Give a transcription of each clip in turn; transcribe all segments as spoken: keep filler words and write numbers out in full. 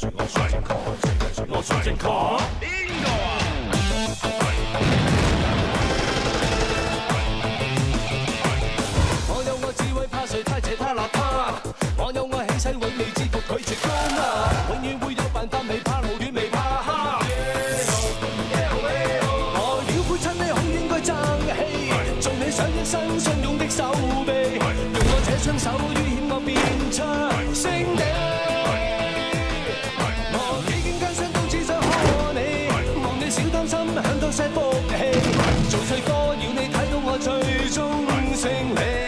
我帅，我帅健康。 網友我智慧怕誰太邪太邋遢，網友我氣勢永未折服拒絕高壓，永遠會有辦法未怕路遠未怕黑。我要配襯你好應該爭氣，做你想一生相擁的手臂，用我這雙手於險惡變出勝地。我幾經艱辛都只想可你，望你少擔心享多些福氣，做帥哥要你睇到我最終勝利。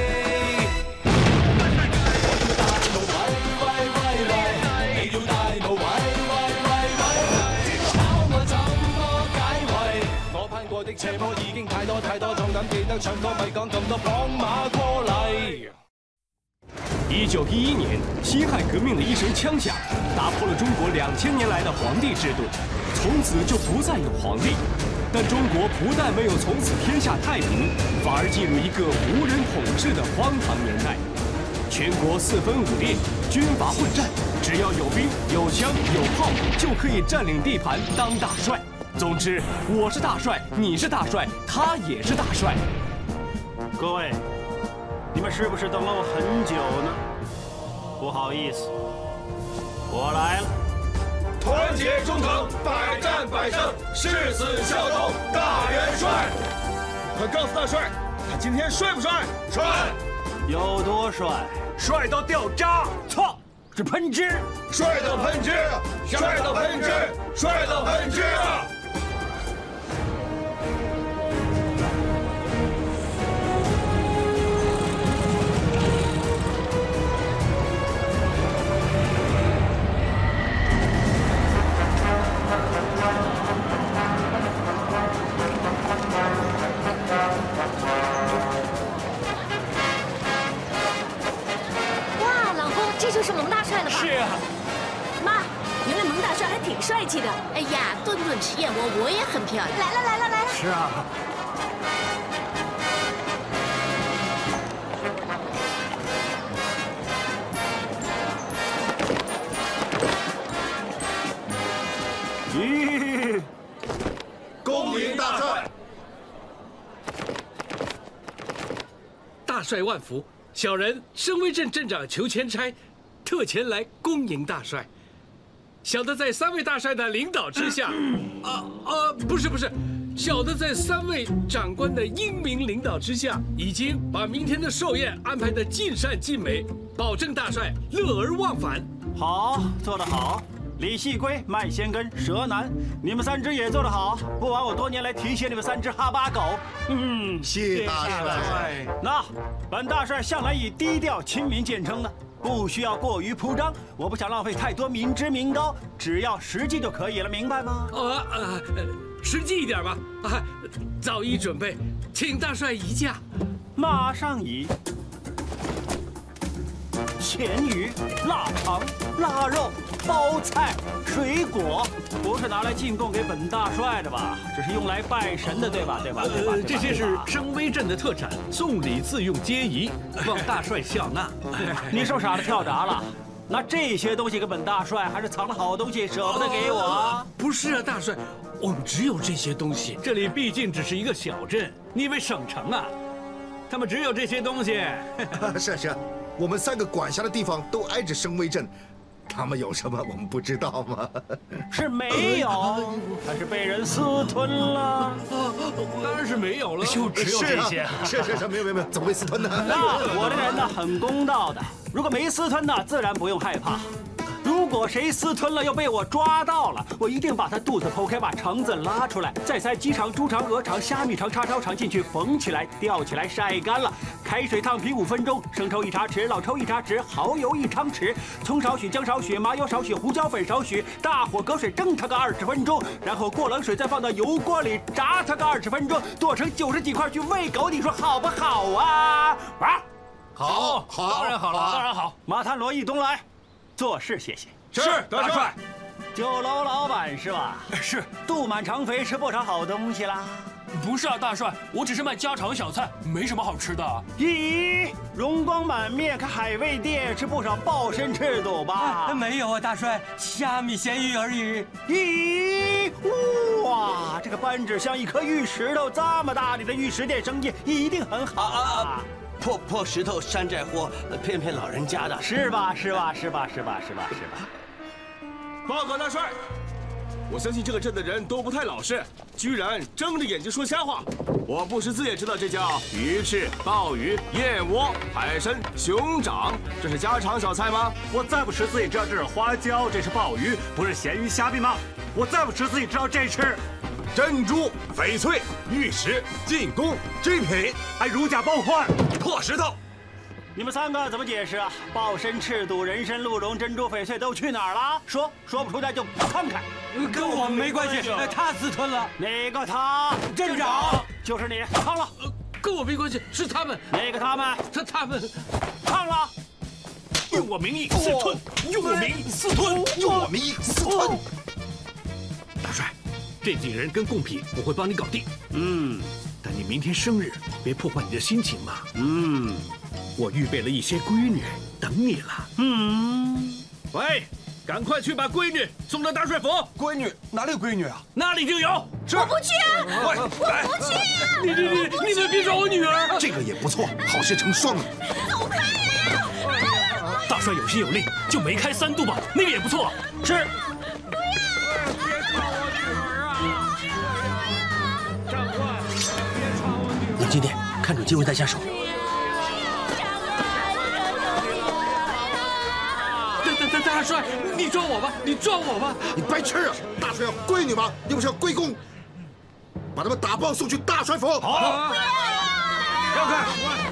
的斜坡已經太多太多，壯膽記得唱歌，咪講咁多綁馬過嚟。 一九一一年，辛亥革命的一聲槍響，打破了中國兩千年來的皇帝制度，從此就不再有皇帝。但中國不但沒有從此天下太平，反而進入一個無人統治的荒唐年代。全國四分五裂，軍閥混戰，只要有兵、有槍、有炮，就可以佔領地盤當大帥。 總之，我是大帥，你是大帥，他也是大帥。 各位，你們是不是等了我很久呢？不好意思，我來了。 團結忠誠，百戰百勝，誓死效忠大元帥。快告訴大帥，他今天帥不帥？帥。 有多帥？ 帥到掉渣！ 錯，是噴汁。 帥到噴汁！帥到噴汁！帥到噴汁啊！ 就是蒙大帅了吧？ 是啊， 妈，原来蒙大帅还挺帅气的。 哎呀，顿顿吃燕窝，我也很漂亮。 来了来了来了。 是啊。咦， 恭迎大帅！ 大帅万福，小人升威镇镇长裘千差。 特前来恭迎大帅，小的在三位大帅的领导之下，啊啊，不是不是，小的在三位长官的英明领导之下，已经把明天的寿宴安排得尽善尽美，保证大帅乐而忘返。 好，做得好。李细龟、麦先根、蛇男，你们三只也做得好，不枉我多年来提携你们三只哈巴狗。嗯， 谢大帅。 那本大帅向来以低调亲民见称的。 不需要过于铺张，我不想浪费太多民脂民膏，只要实际就可以了，明白吗？ 啊呃，实际一点吧。啊，早已准备，请大帅移驾。 马上移。咸鱼、腊肠、腊肉、包菜、水果，不是拿来进贡给本大帅的吧？这是用来拜神的，对吧？对吧？对吧？ 呃，这些是升威镇的特产，送礼自用皆宜，望大帅笑纳。 你是不是傻了跳闸了？拿这些东西给本大帅，还是藏了好东西舍不得给我啊？ 不是啊，大帅，我们只有这些东西。这里毕竟只是一个小镇，你以为省城啊？他们只有这些东西。 是是。 我们三个管辖的地方都挨着升威镇，他们有什么我们不知道吗？ 是没有，还是被人私吞了？ 当然是没有了， 就只有这些。 是是是，没有没有没有，怎么会私吞呢？ 那我这人呢很公道的，如果没私吞呢，自然不用害怕。 如果谁私吞了又被我抓到了，我一定把他肚子剖开，把肠子拉出来，再塞鸡肠、猪肠、鹅肠、虾米肠、叉烧肠进去，缝起来，吊起来，晒干了，开水烫皮五分钟，生抽一茶匙，老抽一茶匙，蚝油一汤匙，葱少许，姜少许，麻油少许，胡椒粉少许，大火隔水蒸它个二十分钟，然后过冷水再放到油锅里炸它个二十分钟，剁成九十几块去喂狗，你说好不好啊？啊， 好，好，当然好了，当然好。 马探罗一东来。 做事谢谢。 是大帅。 酒楼老板是吧？ 是。 肚满肠肥，吃不少好东西啦。 不是啊，大帅，我只是卖家常小菜，没什么好吃的。 咦，容光满面，看海味店吃不少鲍参翅肚吧？ 没有啊，大帅，虾米咸鱼而已。 咦，哇，这个扳指像一颗玉石头，这么大，你的玉石店生意一定很好啊！ 破破石头山寨货，骗骗老人家的， 是吧？是吧？是吧？是吧？是吧？是吧？ 报告大帅。 我相信这个镇的人都不太老实，居然睁着眼睛说瞎话。我不识字也知道这叫鱼翅、鲍鱼、燕窝、海参、熊掌，这是家常小菜吗？ 我再不识字也知道这是花椒，这是鲍鱼，不是咸鱼虾米吗？我再不识字也知道这是珍珠、翡翠、玉石、进贡、珍品， 还如假包换、 破石头。 你们三个怎么解释啊？鲍参、赤肚、人参、鹿茸、珍珠、翡翠都去哪儿了？说说不出来就看看。 跟我们没关系，他私吞了。 哪个他？镇长，就是你，烫了。 跟我没关系，是他们。 哪个他们？ 是他们， 烫了。 用我名义私吞，用我名义私吞， 用我名义私吞。 大帅，这几个人跟贡品我会帮你搞定。 嗯， 但你明天生日，别破坏你的心情嘛。 嗯。 我预备了一些闺女等你了。 嗯， 喂，赶快去把闺女送到大帅府。 闺女哪里有闺女啊？ 那里就有。 我不去啊！ 喂， 我不去啊！ 你你你你们别找我女儿。 这个也不错，好事成双啊！ 走开呀！ 大帅有心有力，就没开三度吧，那个也不错。 是。 不要！别抓我女儿啊！长官，别抓我女儿。 冷静点，看准机会再下手。 大帅，你抓我吧，你抓我吧！ 你白痴啊！大帅要闺女吗？又不是要归公，把他们打包送去大帅府。 好，让开！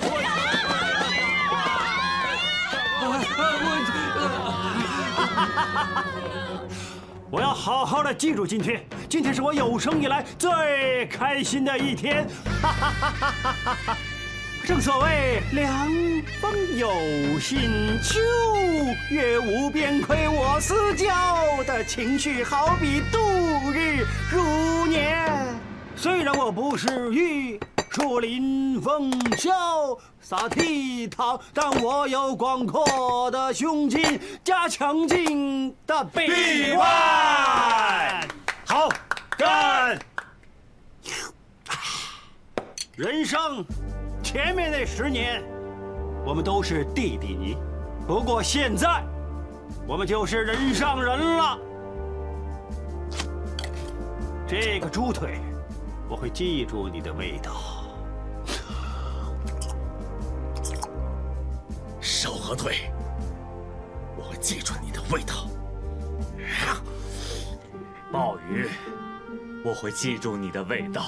我要好好的记住今天，今天是我有生以来最开心的一天。哈哈哈哈哈哈！ 正所谓两方有心，秋月无边，亏我私交的情绪，好比度日如年。虽然我不是玉树临风、潇洒倜傥，但我有广阔的胸襟加强劲的臂腕。好，干！人生。 前面那十年，我们都是弟弟，不过现在，我们就是人上人了。这个猪腿，我会记住你的味道。 手和腿，我会记住你的味道。 鲍鱼，我会记住你的味道。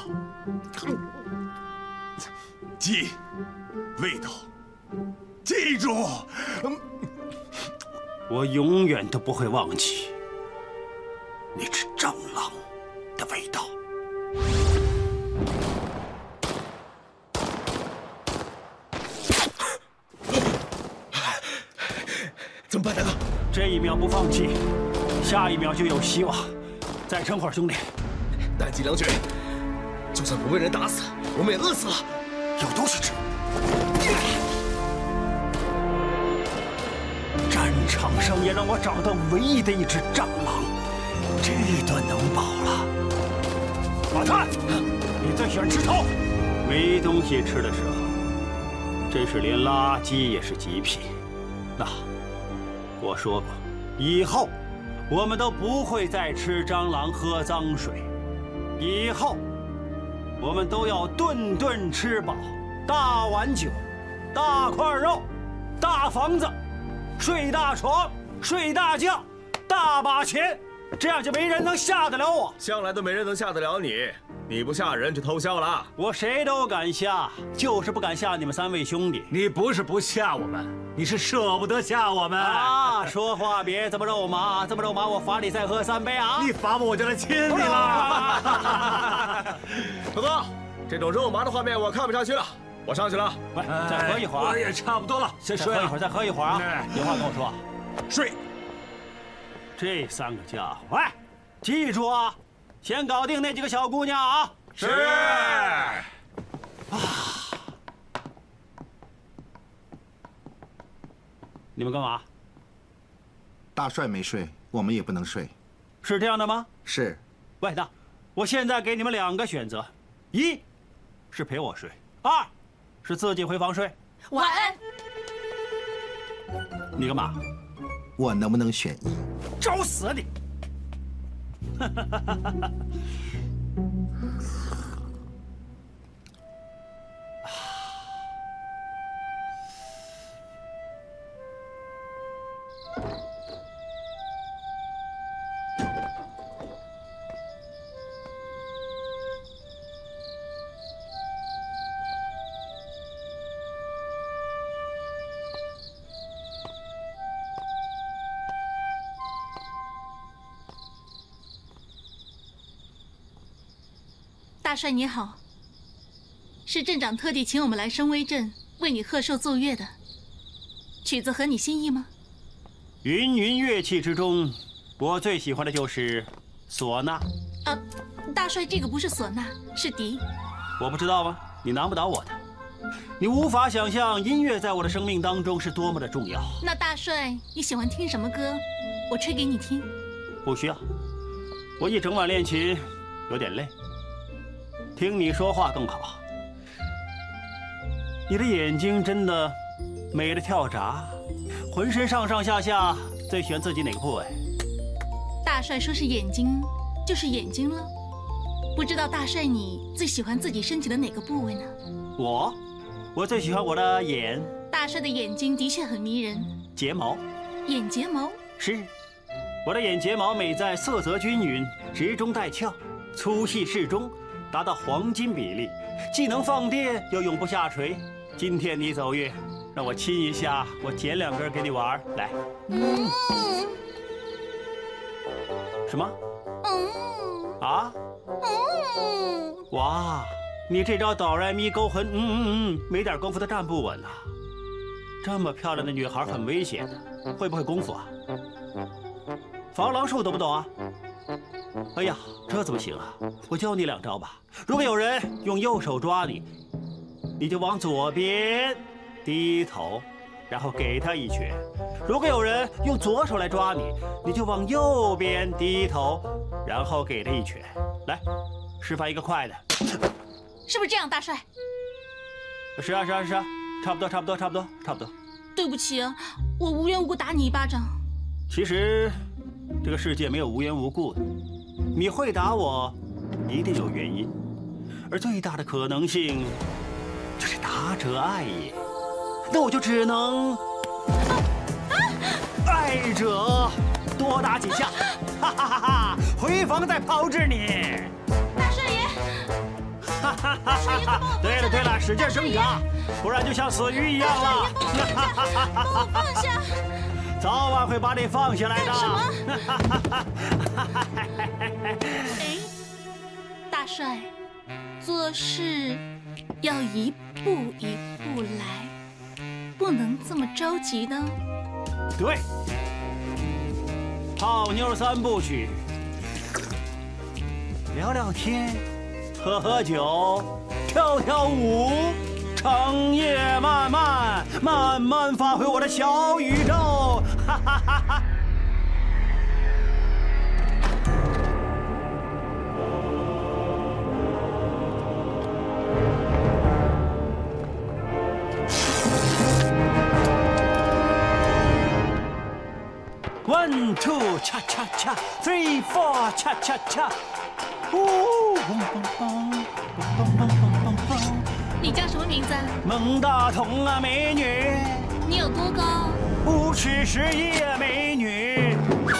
记，味道，记住。 我永远都不会忘记那只蟑螂的味道。 怎么办，大哥？ 这一秒不放弃，下一秒就有希望。再撑会儿，兄弟。 弹尽粮绝，就算不被人打死，我们也饿死了。 有东西吃。战场上也让我找到唯一的一只蟑螂，这顿能饱了。马探，你最喜欢吃草？没东西吃的时候，真是连垃圾也是极品。那我说过，以后我们都不会再吃蟑螂、喝脏水。以后。 我们都要顿顿吃饱，大碗酒，大块肉，大房子，睡大床，睡大觉，大把钱，这样就没人能吓得了我。 向来都没人能吓得了你，你不吓人就偷笑了。 我谁都敢吓，就是不敢吓你们三位兄弟。 你不是不吓我们，你是舍不得吓我们啊！说话别这么肉麻，这么肉麻我罚你再喝三杯啊！ 你罚我我就来亲你了。 大哥，这种肉麻的画面我看不下去了，我上去了。 喂，再喝一会儿。 我也差不多了，先睡了。再喝一会儿，再喝一会儿啊！有话跟我说。 睡。 这三个家伙，喂，记住啊，先搞定那几个小姑娘啊！ 是。 啊！你们干嘛？ 大帅没睡，我们也不能睡。 是这样的吗？ 是。 喂，那我现在给你们两个选择：一是陪我睡，二是自己回房睡。 晚安。 你干嘛？ 我能不能选一？ 找死你！ 大帅你好，是镇长特地请我们来声威镇为你贺寿奏乐的。曲子合你心意吗？ 芸芸乐器之中，我最喜欢的就是唢呐。 啊，大帅，这个不是唢呐，是笛。 我不知道吗？你难不倒我的。你无法想象音乐在我的生命当中是多么的重要。 那大帅，你喜欢听什么歌？我吹给你听。 不需要，我一整晚练琴，有点累。听你说话更好。你的眼睛真的美得跳闸，浑身上上下下最喜欢自己哪个部位？ 大帅说是眼睛，就是眼睛了。不知道大帅你最喜欢自己身体的哪个部位呢？ 我，我最喜欢我的眼。 大帅的眼睛的确很迷人。 睫毛。 眼睫毛？ 是，我的眼睫毛美在色泽均匀，直中带翘，粗细适中。达到黄金比例，既能放电又永不下垂。今天你走月，让我亲一下，我剪两根给你玩。来，嗯，什么？嗯，啊？嗯，哇，你这招哆来咪勾魂，嗯嗯嗯，没点功夫都站不稳啊！这么漂亮的女孩很危险的，会不会功夫啊？防狼术懂不懂啊？哎呀，这怎么行啊？我教你两招吧。如果有人用右手抓你，你就往左边低头，然后给他一拳；如果有人用左手来抓你，你就往右边低头，然后给他一拳。来，示范一个快的。 是不是这样，大帅？ 是啊，是啊，是啊，差不多，差不多，差不多，差不多。 对不起啊，我无缘无故打你一巴掌。 其实，这个世界没有无缘无故的。你会打我，一定有原因，而最大的可能性就是打者爱也。那我就只能爱者多打几下，哈哈哈哈！回防再炮制你。 大帅爷， 哈哈哈哈！对了对了，使劲挣扎，不然就像死鱼一样了。 帮我放下。 早晚会把你放下来的。 干什么？哎，大帅，做事要一步一步来，不能这么着急的。 对，泡妞三部曲，聊聊天，喝喝酒，跳跳舞。长夜漫漫，慢慢发挥我的小宇宙，哈哈哈哈！One two 恰恰恰 ，three four 恰恰恰，呜，嘣嘣嘣，嘣嘣嘣嘣嘣。 你叫什么名字？ 孟大同啊，美女。 你有多高？ 五尺十一啊，美女。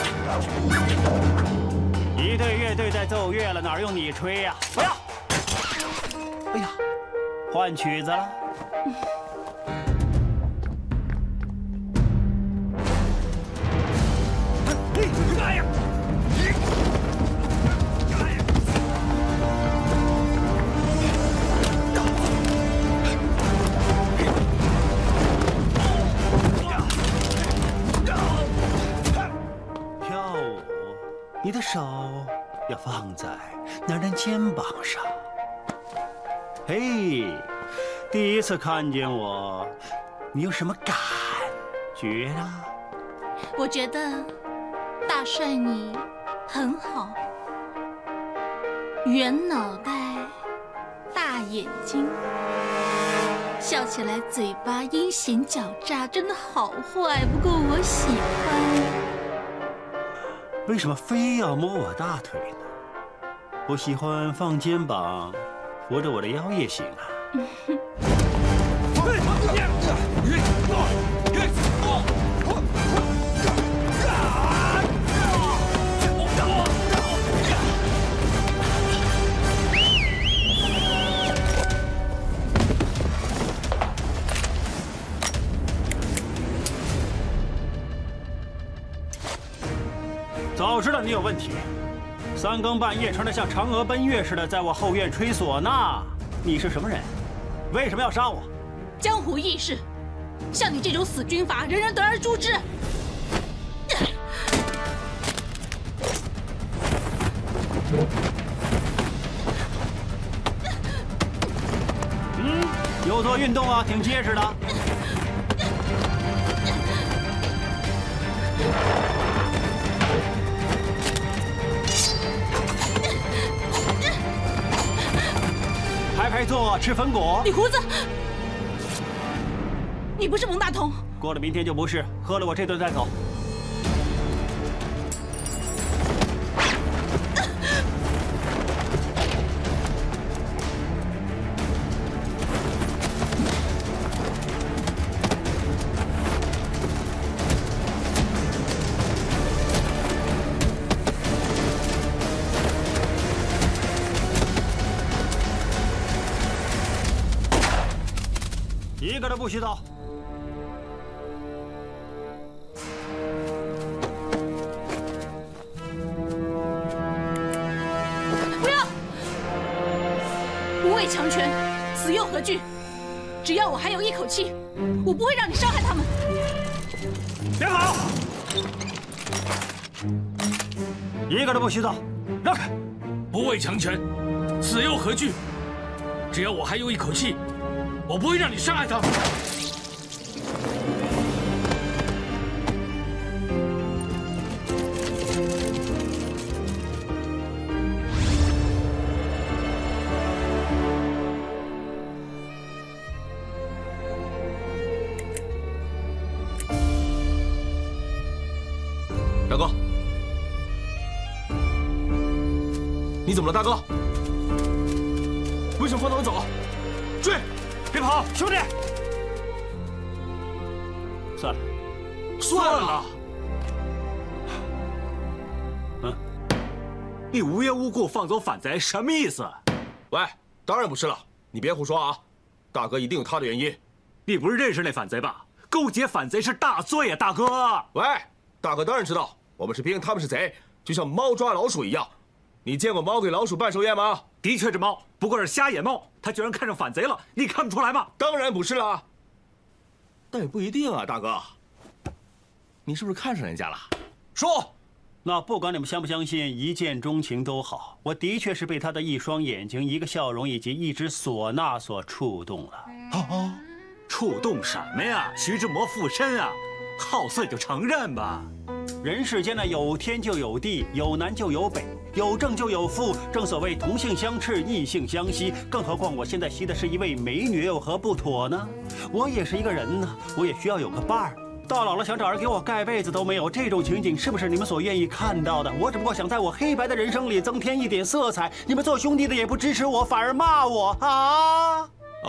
一队乐队在奏乐了，哪用你吹呀？不要！哎呀，换曲子了。哎呀！跳舞，你的手要放在男人肩膀上， 嘿，第一次看见我，你有什么感觉啊？ 我觉得大帅你很好，圆脑袋，大眼睛，笑起来嘴巴阴险狡诈，真的好坏。不过我喜欢。 为什么非要摸我大腿呢？我喜欢放肩膀，扶着我的腰也行啊。早知道你有问题，三更半夜穿得像嫦娥奔月似的，在我后院吹唢呐。你是什么人？为什么要杀我？ 江湖义士，像你这种死军阀，人人得而诛之。 嗯，有做运动啊，挺结实的。排排坐，吃粉果。 李胡子，你不是蒙大同。 过了明天就不是，喝了我这顿再走。一个都不许走！ 不要！不畏强权，死又何惧？只要我还有一口气，我不会让你伤害他们。 别跑！一个都不许走！让开！ 不畏强权，死又何惧？只要我还有一口气。我不会让你伤害他们。 大哥，你怎么了，大哥？为什么放他们走？追！ 别跑，兄弟！算了， 算了。 嗯，你无缘无故放走反贼，什么意思？ 喂，当然不是了，你别胡说啊！大哥一定有他的原因。 你不是认识那反贼吧？勾结反贼是大罪呀，大哥！ 喂，大哥当然知道，我们是兵，他们是贼，就像猫抓老鼠一样。你见过猫给老鼠办寿宴吗？ 的确，这猫不过是瞎眼猫，它居然看上反贼了，你看不出来吗？ 当然不是了，但也不一定啊，大哥。你是不是看上人家了？说。 那不管你们相不相信，一见钟情都好，我的确是被他的一双眼睛、一个笑容以及一支唢呐所触动了。 哦，触动什么呀？徐志摩附身啊！好色就承认吧。 人世间呢，有天就有地，有南就有北，有正就有负。正所谓同性相斥，异性相吸。更何况我现在吸的是一位美女，有何不妥呢？我也是一个人呢，我也需要有个伴儿。到老了想找人给我盖被子都没有，这种情景是不是你们所愿意看到的？我只不过想在我黑白的人生里增添一点色彩。你们做兄弟的也不支持我，反而骂我啊！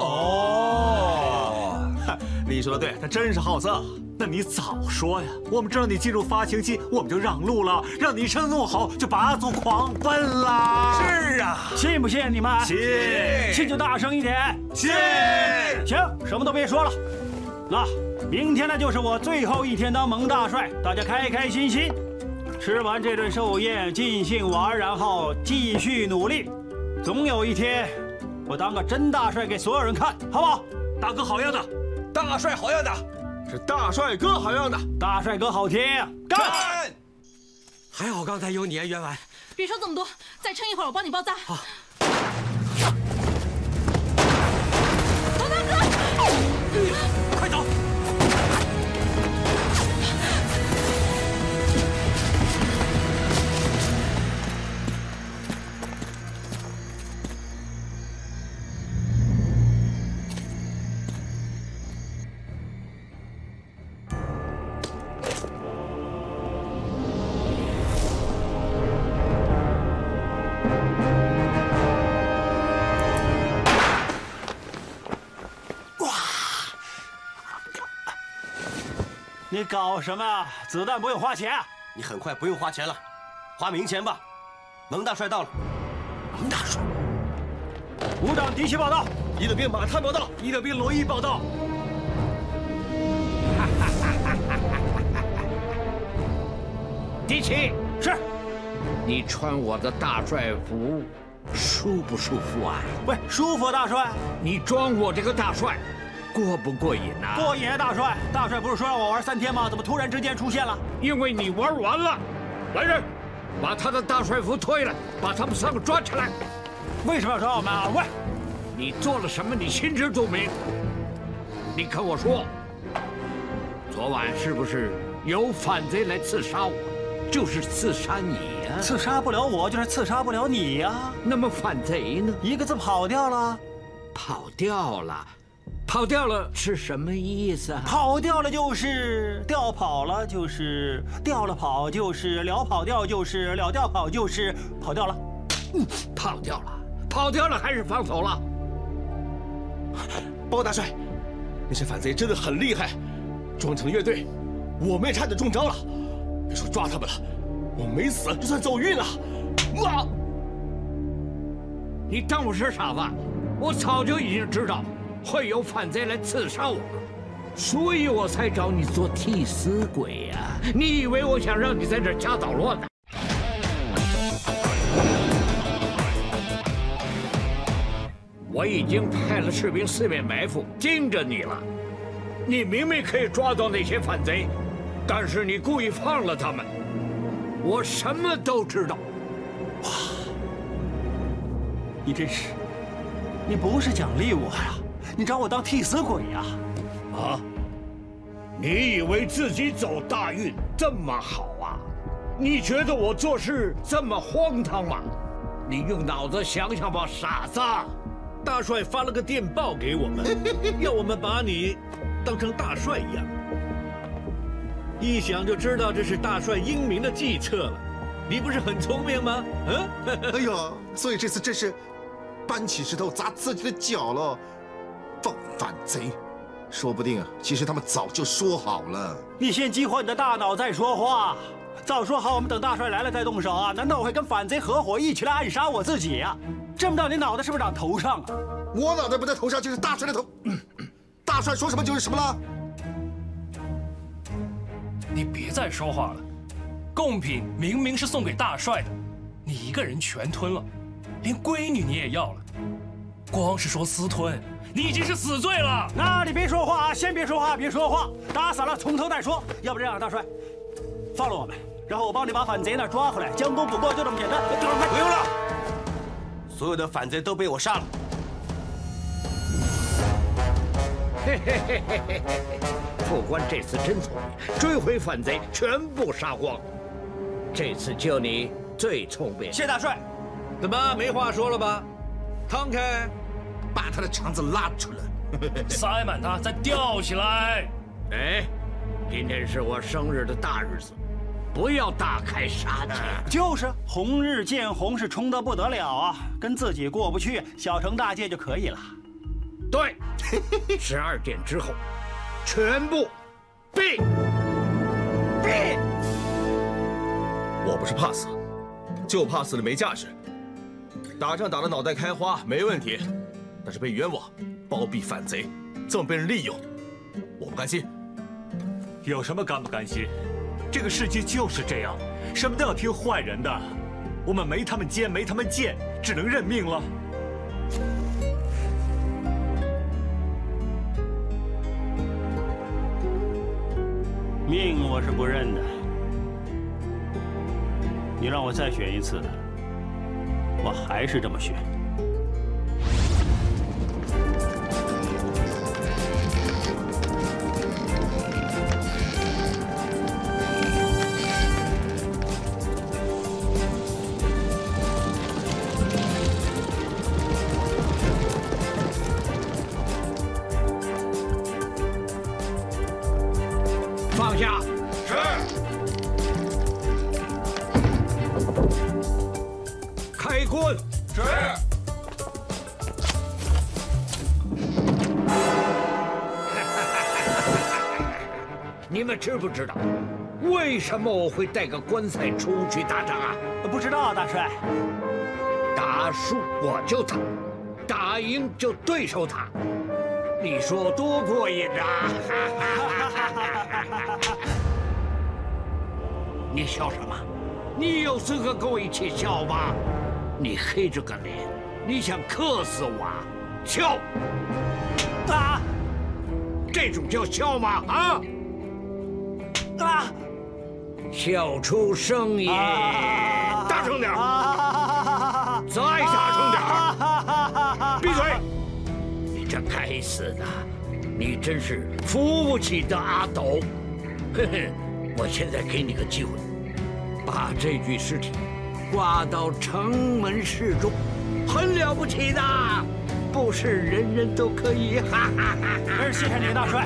哦，你说的对，他真是好色。那你早说呀！我们知道你进入发情期，我们就让路了，让你一声怒吼就拔足狂奔了。 是啊，信不信你们？ 信， 信就大声一点。 信。 行，什么都别说了。那明天呢，就是我最后一天当蒙大帅，大家开开心心，吃完这顿寿宴，尽兴玩，然后继续努力。总有一天，我当个真大帅给所有人看，好不好？ 大哥好样的， 大帅好样的。是大帅哥好样的， 大帅哥好听，干！ 还好刚才有你啊，员外。 别说这么多，再撑一会儿，我帮你包扎。 好。 你搞什么啊？子弹不用花钱。 你很快不用花钱了，花冥钱吧。蒙大帅到了。 蒙大帅。武长敌骑报道。 一等兵马探报道。 一等兵罗毅报道。 敌骑是。 你穿我的大帅服，舒不舒服啊？ 喂，舒服，大帅。 你装我这个大帅。 过不过瘾啊？ 过瘾，大帅！大帅不是说让我玩三天吗？怎么突然之间出现了？ 因为你玩完了。来人，把他的大帅服脱了，把他们三个抓起来。 为什么要抓我们啊？喂， 你做了什么？你心知肚明。你跟我说，昨晚是不是有反贼来刺杀我？就是刺杀你呀、啊！ 刺杀不了我，就是刺杀不了你呀、啊。 那么反贼呢？ 一个字跑掉了。 跑掉了。 跑掉了是什么意思啊？ 跑掉了就是掉跑了，就是掉了跑，就是了跑掉，就是了掉跑，就是跑掉了。 嗯，跑掉了，跑掉了还是放走了？ 报告大帅，那些反贼真的很厉害，装成乐队，我们也差点中招了。别说抓他们了，我没死就算走运了。哇！ 你当我是傻子？我早就已经知道。 会有反贼来刺杀我，所以我才找你做替死鬼呀、啊！你以为我想让你在这儿瞎捣乱呢？我已经派了士兵四面埋伏，盯着你了。你明明可以抓到那些反贼，但是你故意放了他们。我什么都知道。 哇！你真是，你不是奖励我呀？ 你找我当替死鬼呀？ 啊！你以为自己走大运这么好啊？你觉得我做事这么荒唐吗？你用脑子想想吧，傻子！ 大帅发了个电报给我们，要我们把你当成大帅一样。一想就知道这是大帅英明的计策了。你不是很聪明吗？嗯？ 哎呀，所以这次真是搬起石头砸自己的脚了。 放反贼，说不定啊，其实他们早就说好了。 你先激活你的大脑再说话，早说好我们等大帅来了再动手啊！难道我会跟反贼合伙一起来暗杀我自己呀、啊？这么大你脑袋是不是长头上啊？ 我脑袋不在头上，就是大帅的头。大帅说什么就是什么了。 你别再说话了，贡品明明是送给大帅的，你一个人全吞了，连闺女你也要了，光是说私吞。 你已经是死罪了。 那你别说话啊，先别说话，别说话，打死了从头再说。要不这样，大帅，放了我们，然后我帮你把反贼那抓回来，将功补过，就这么简单。 不用了，所有的反贼都被我杀了。 嘿嘿嘿嘿嘿嘿！副官这次真聪明，追回反贼全部杀光。这次就你最聪明。 谢大帅。 怎么没话说了吧？摊开。 把他的肠子拉出来， 塞满它，再吊起来。 哎，今天是我生日的大日子，不要大开杀戒。 就是红日见红是冲得不得了啊，跟自己过不去，小惩大戒就可以了。 对，十二点之后，全部闭闭。 我不是怕死，就怕死了没价值。打仗打得脑袋开花没问题。 但是被冤枉、包庇反贼，这么被人利用，我不甘心。 有什么甘不甘心？这个世界就是这样，什么都要听坏人的。我们没他们奸，没他们贱，只能认命了。 命我是不认的，你让我再选一次，我还是这么选。 放下。 是。 开棍。 是。 你们知不知道，为什么我会带个关赛出去打仗啊？ 不知道，大帅。 打输我就打，打赢就对手打，你说多过瘾啊！你笑什么？你有资格跟我一起笑吗？你黑着个脸，你想克死我啊？笑！啊！这种叫笑吗？啊！啊！笑出声音，啊、大声点！啊、再大声点！啊、闭嘴！你这该死的，你真是扶不起的阿斗！嘿嘿，我现在给你个机会，把这具尸体挂到城门市中，很了不起的，不是人人都可以。哈哈哈哈！ 谢谢你，大帅。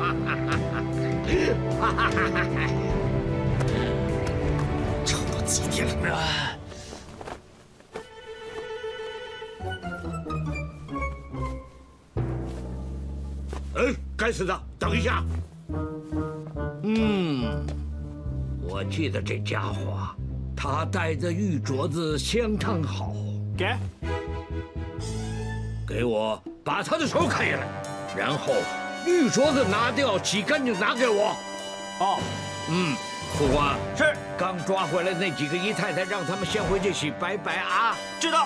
吵到几点了？哎，该死的！等一下。嗯，我记得这家伙，他戴的玉镯子相当好。 给， 给我把他的手砍下来，然后玉镯子拿掉，洗干净拿给我。 哦， 嗯，副官是。 刚抓回来那几个姨太太，让他们先回去洗白白啊。 知道。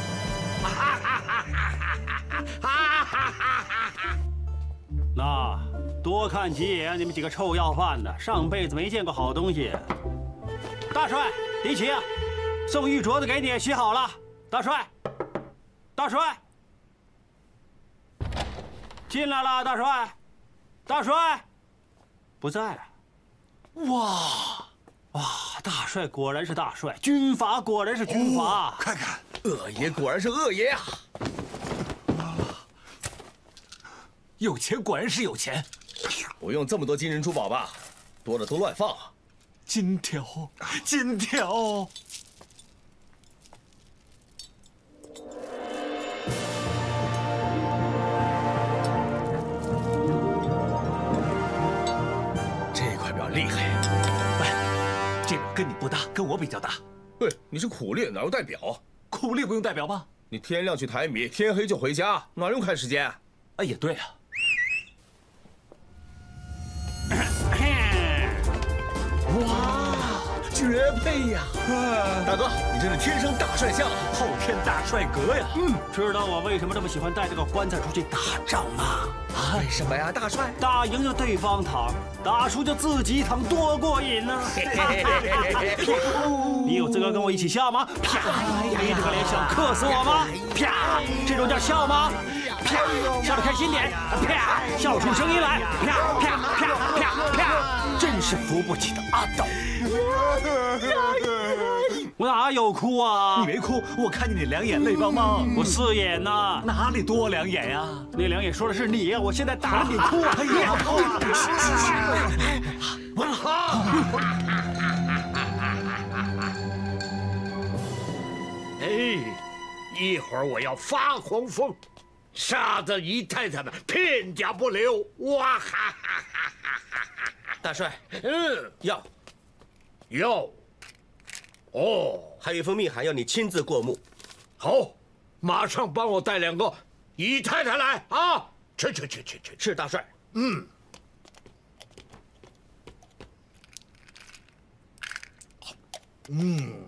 那多看几眼，你们几个臭要饭的，上辈子没见过好东西。大帅，迪奇啊，送玉镯子给你，洗好了。大帅，大帅，进来了，大帅，大帅，不在。哇哇，大帅果然是大帅，军阀果然是军阀。 哦、看看，恶爷果然是恶爷啊！ 有钱果然是有钱， 不用这么多金银珠宝吧，多了都乱放。 金条，金条。 这块表厉害。 喂，这表跟你不搭，跟我比较搭。 喂，你是苦力，哪用代表？ 苦力不用代表吗？ 你天亮去抬米，天黑就回家，哪用看时间？ 哎，也对啊。 哇，绝配呀！大哥，你真是天生大帅相， 后天大帅哥呀！ 嗯，知道我为什么这么喜欢带这个棺材出去打仗吗？ 啊，为什么呀，大帅？ 打赢就对方躺，打输就自己躺，多过瘾呢！你有资格跟我一起笑吗？啪！你这个脸想克死我吗？啪！这种叫笑吗？啪！笑得开心点！啪！笑出声音来！啪啪啪啪啪！真是扶不起的阿斗。我哪有哭啊？ 你没哭，我看见你两眼泪汪汪。 我四眼呐。 哪里多两眼呀？ 那两眼说的是你呀！我现在打你哭啊！ 哎，一会儿我要发狂疯，杀得姨太太们片甲不留！哇哈哈哈哈！ 大帅， 嗯， 要， 要，哦， 还有一封密函要你亲自过目。 好，马上帮我带两个姨太太来啊！去去去去去！ 是大帅。 嗯。嗯。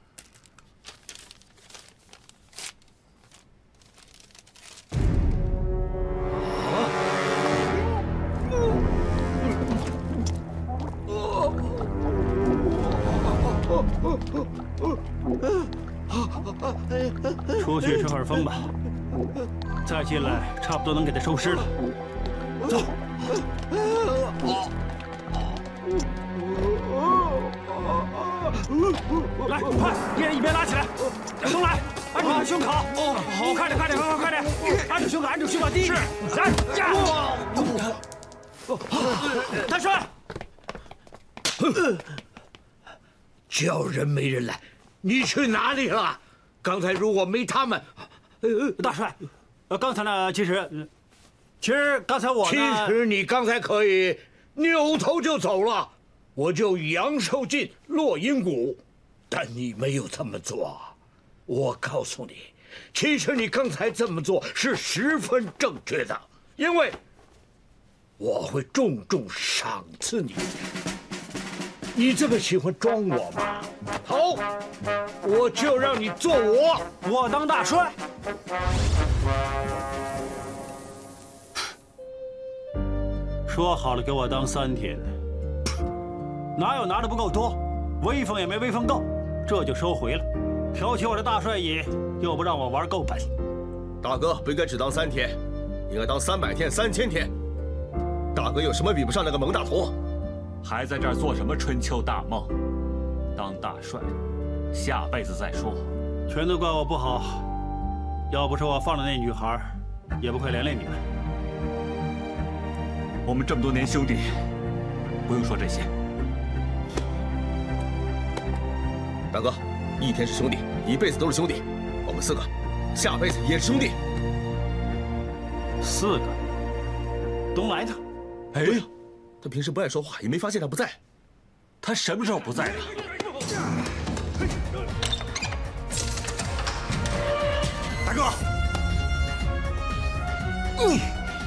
出去吹会儿风吧，再进来差不多能给他收尸了。走。来，快，一人一边拉起来，都来，按住胸口。哦，好，快点，快点，快快快点，按住胸口，按住胸口，第一，是，来，加。大帅。 叫人没人来，你去哪里了？刚才如果没他们， 呃，大帅，呃，刚才呢，其实，其实刚才我呢， 其实你刚才可以扭头就走了，我就阳寿尽，落阴谷。但你没有这么做，我告诉你，其实你刚才这么做是十分正确的，因为我会重重赏赐你。你这么喜欢装我吗？好，我就让你做我， 我当大帅。说好了给我当三天的，哪有拿的不够多？威风也没威风够，这就收回了。挑起我的大帅瘾，又不让我玩够本。 大哥不应该只当三天，应该当三百天、三千天。大哥有什么比不上那个蒙大同？ 还在这儿做什么春秋大梦？当大帅，下辈子再说。 全都怪我不好，要不是我放了那女孩，也不会连累你们。 我们这么多年兄弟，不用说这些。 大哥，一天是兄弟，一辈子都是兄弟。我们四个，下辈子也是兄弟。 四个？东来呢？ 哎，他平时不爱说话，也没发现他不在。 他什么时候不在啊？ 大哥， 你。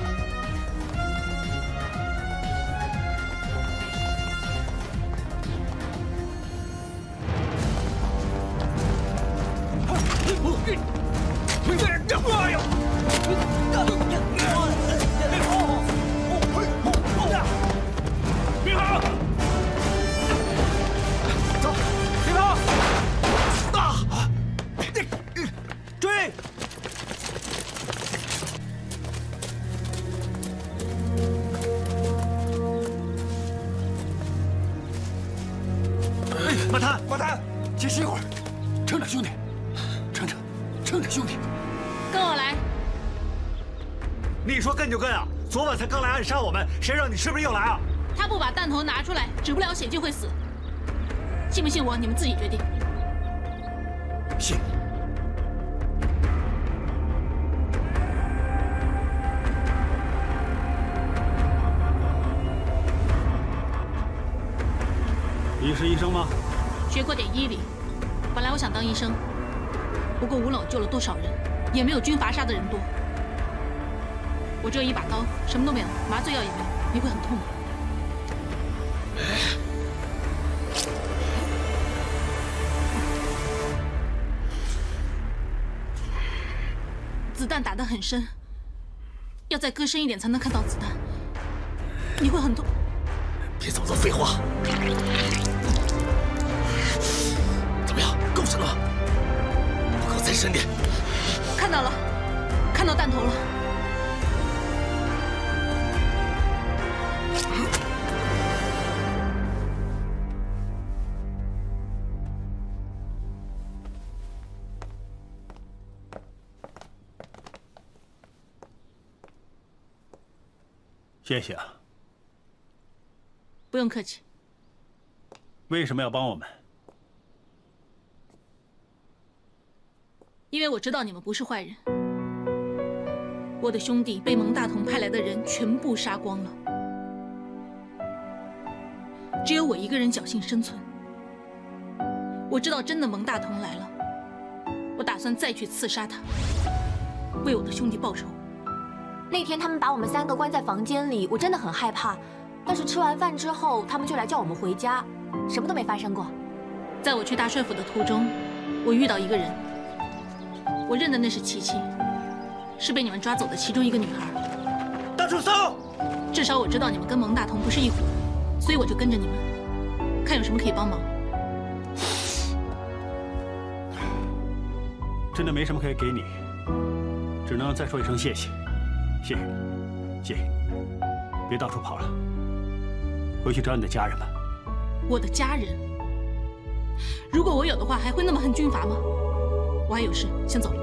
哎呦！ 别跑！ 走，别跑！ 啊！追！ 马探，马探，解释一会儿，撑着兄弟，撑着，撑着兄弟。 跟我来。 你说跟就跟啊！昨晚才刚来暗杀我们，谁让你是不是又来啊？ 他不把弹头拿出来，止不了血就会死。信不信我，你们自己决定。 信。 你是医生吗？ 学过点医理。本来我想当医生，不过无论我救了多少人，也没有军阀杀的人多。我只有一把刀，什么都没有，麻醉药也没有，你会很痛吗？子弹打得很深，要再割深一点才能看到子弹。你会很痛。 别这么多废话。怎么样，够深了吗？不够再深点。 看到了，看到弹头了。 谢谢啊。 不用客气。 为什么要帮我们？ 因为我知道你们不是坏人。我的兄弟被蒙大同派来的人全部杀光了，只有我一个人侥幸生存。我知道真的蒙大同来了，我打算再去刺杀他，为我的兄弟报仇。 那天他们把我们三个关在房间里，我真的很害怕。但是吃完饭之后，他们就来叫我们回家，什么都没发生过。 在我去大帅府的途中，我遇到一个人，我认得那是琪琪，是被你们抓走的其中一个女孩。 大叔搜！ 至少我知道你们跟蒙大同不是一伙，所以我就跟着你们，看有什么可以帮忙。 真的没什么可以给你，只能再说一声谢谢，谢谢你，谢谢你，别到处跑了，回去找你的家人吧。 我的家人？如果我有的话，还会那么恨军阀吗？我还有事，先走了。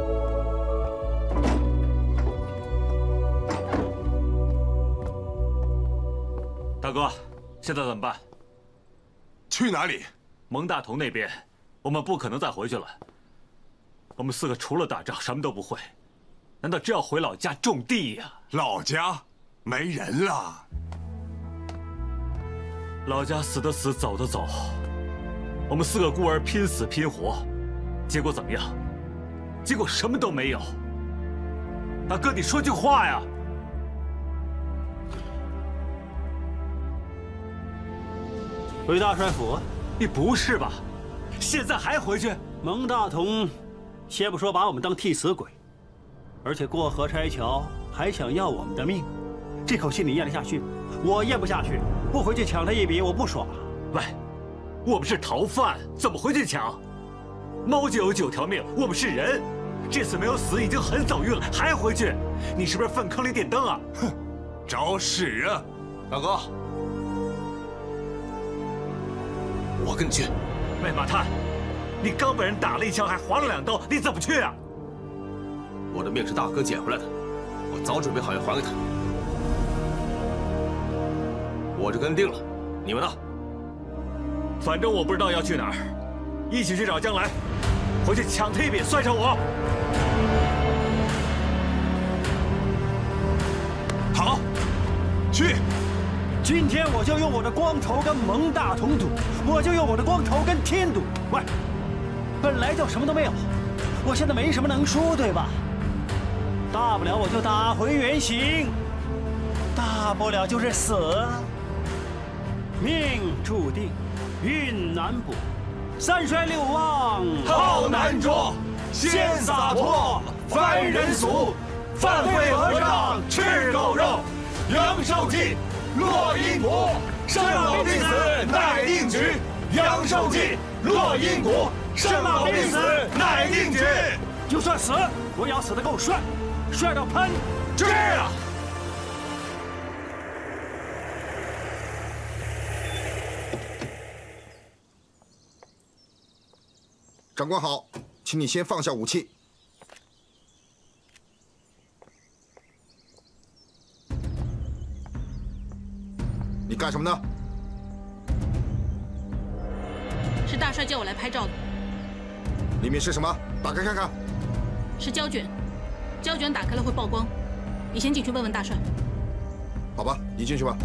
大哥，现在怎么办？ 去哪里？ 蒙大同那边，我们不可能再回去了。我们四个除了打仗什么都不会，难道真要回老家种地呀？ 老家没人了。 老家死的死，走的走，我们四个孤儿拼死拼活，结果怎么样？结果什么都没有。大哥，你说句话呀！ 回大帅府？ 你不是吧？现在还回去？ 蒙大同，先不说把我们当替死鬼，而且过河拆桥还想要我们的命，这口气你咽得下去？我咽不下去，不回去抢他一笔，我不爽。 喂，我们是逃犯，怎么回去抢？猫就有九条命，我们是人，这次没有死已经很走运了，还回去？你是不是粪坑里点灯啊？ 哼，找屎啊！大哥，我跟你去。 喂，马探，你刚被人打了一枪，还划了两刀，你怎么去啊？ 我的命是大哥捡回来的，我早准备好要还给他。我这跟定了，你们呢？ 反正我不知道要去哪儿，一起去找江来，回去抢他一笔，算上我。 好，去。 今天我就用我的光头跟蒙大同赌，我就用我的光头跟天赌。喂，本来就什么都没有，我现在没什么能输，对吧？大不了我就打回原形，大不了就是死。命注定，运难卜，三衰六旺好难捉，先洒脱，凡人俗，饭会和尚吃狗肉，阳寿记。落阴谷，生老病死乃定局。阳寿记，落阴谷，生老病死乃定局。 就算死，我也要死得够帅，帅到喷。 是啊。 长官好，请你先放下武器。你干什么呢？ 是大帅叫我来拍照的。 里面是什么？打开看看。 是胶卷，胶卷打开了会曝光。你先进去问问大帅。 好吧，你进去吧。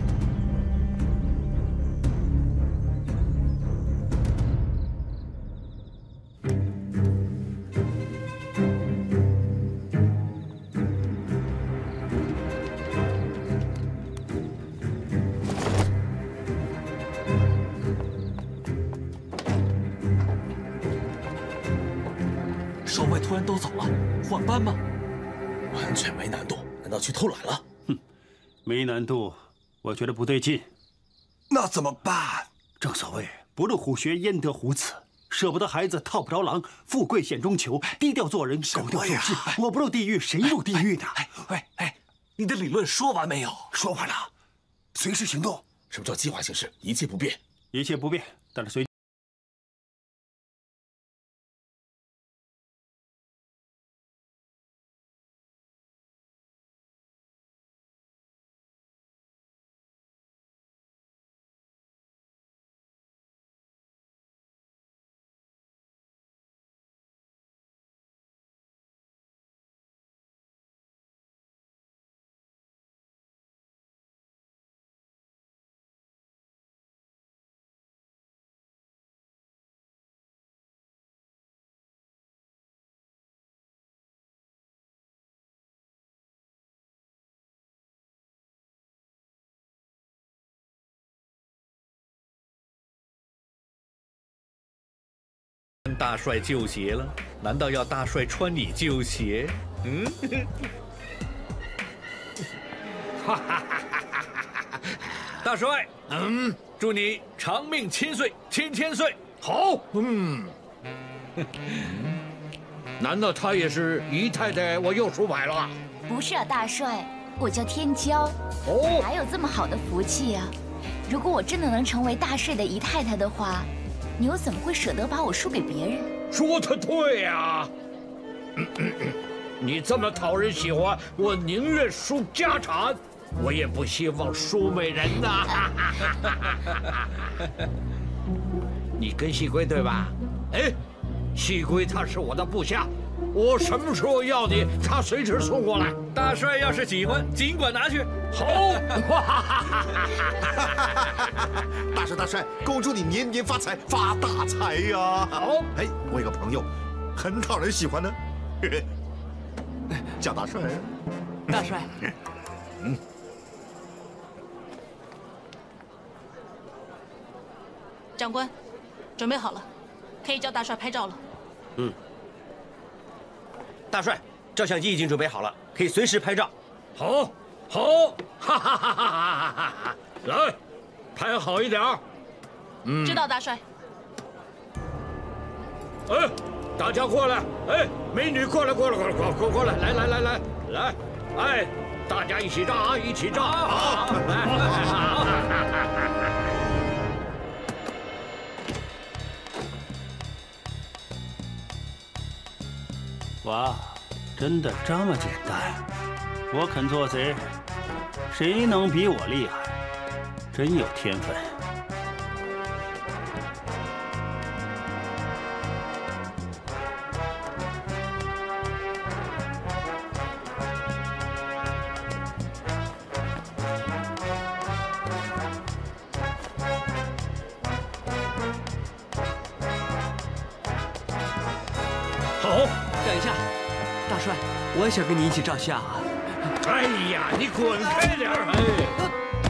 守卫突然都走了，换班吗？ 完全没难度，难道去偷懒了？ 哼，没难度，我觉得不对劲。 那怎么办？ 正所谓不入虎穴焉得虎子，舍不得孩子套不着狼，富贵险中求，低调做人，高调做事。我不入地狱，谁入地狱呢？ 哎喂哎，你的理论说完没有？ 说完了，随时行动。 什么叫计划行事？一切不变。 一切不变，但是随。 大帅旧鞋了，难道要大帅穿你旧鞋？嗯，哈哈哈哈哈！大帅，嗯，祝你长命千岁，千千岁。 好，嗯，难道他也是姨太太？我又出牌了？ 不是啊，大帅，我叫天骄。哦，哪有这么好的福气啊？如果我真的能成为大帅的姨太太的话。你又怎么会舍得把我输给别人？ 说得对呀！你这么讨人喜欢，我宁愿输家产，我也不希望输美人呐！你跟细龟对吧？哎，细龟他是我的部下， 我什么时候要你，他随时送过来。 大帅要是喜欢，尽管拿去。 好， 大帅大帅，恭祝你年年发财，发大财呀！ 好， 哎，我有个朋友，很讨人喜欢的，叫大帅。 大帅， 嗯。 长官，准备好了，可以叫大帅拍照了。 嗯，大帅，照相机已经准备好了，可以随时拍照。 好，好，哈哈哈哈哈哈！来，拍好一点。 嗯，知道，大帅。 哎，大家过来，哎，美女过来，过来，过来，过过过来，来来来来来，哎，大家一起照啊，一起照。好，来。 哇，真的这么简单？我肯做贼，谁能比我厉害？真有天分。 好。 等一下，大帅，我也想跟你一起照相啊！ 哎呀，你滚开点儿！哎，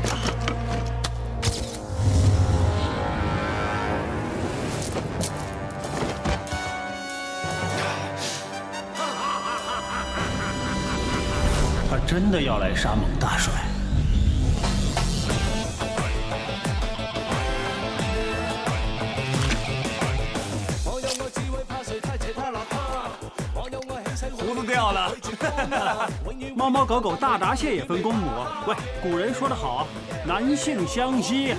他真的要来杀蒙大帅。 胡子掉了， 猫猫狗狗大闸蟹也分公母。喂，古人说得好啊，男性相吸。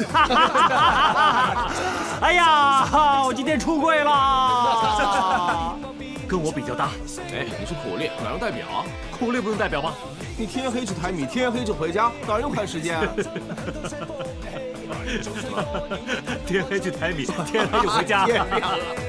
哎呀，我今天出柜了， 跟我比较大。 哎，你是苦力，哪用代表？ 苦力不用代表吗？ 你天黑去抬米，天黑就回家，哪用看时间？ 天黑去抬米，天黑就回家。